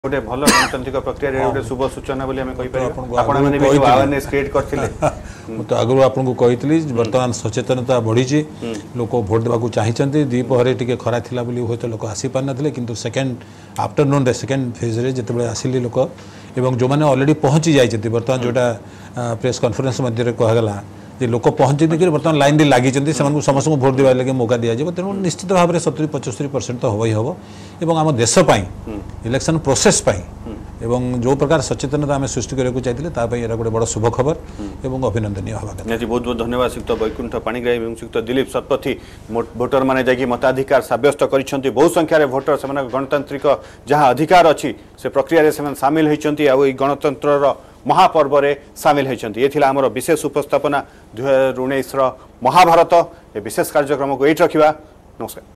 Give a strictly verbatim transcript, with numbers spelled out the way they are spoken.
गोटे भल गणतांत्रिक प्रक्रिया गोटे शुभ सूचना बोली हमें कहि पारे आपण माने भी अवेयरनेस क्रिएट करथिले मु तो आगु आपन को कहितली वर्तमान सचेतनता बढ़ी छि लोक वोट देबा को चाहिचंती दीपहरे टिके खरा थिला बोली होय तो लोक आसी पार नथिले किंतु सेकंड आफ्टरनून रे सेकंड फेज रे जतबे आसिली लोक एवं जो माने ऑलरेडी पहुंची जाइचंती वर्तमान जोटा प्रेस कॉन्फ्रेंस मध्य रे कहला गला जे लोक पहुंची कि वर्तमान लाइन रे लागि चंती समन समस्त को वोट देबा लगे मौका दिया जेबो तेनु निश्चित भाव रे सत्तर पचहत्तर परसेंट तो होई हबो एवं हम देश पई इलेक्शन प्रोसेस पई एवं जो प्रकार सचेतनता आम सृष्टि करने चाहिए ताकि गोटे बड़ शुभ खबर एवं अभिनंदनीय हवा बहुत बहुत धन्यवाद श्रीयुक्त वैकुंठ पाणिग्राही और श्रीयुक्त दिलीप शतपथी भोटर मैंने जाकि मताधिकार सब्यस्त कर बहु संख्यार भोटर से गणतांत्रिक जहाँ अधिकार अच्छी से प्रक्रिया से सामिल होती गणतंत्र महापर्व में सामिल होती ये आमर विशेष उपस्थापना दुई हजार उन्नीस महाभारत ए विशेष कार्यक्रम को ये रखा नमस्कार।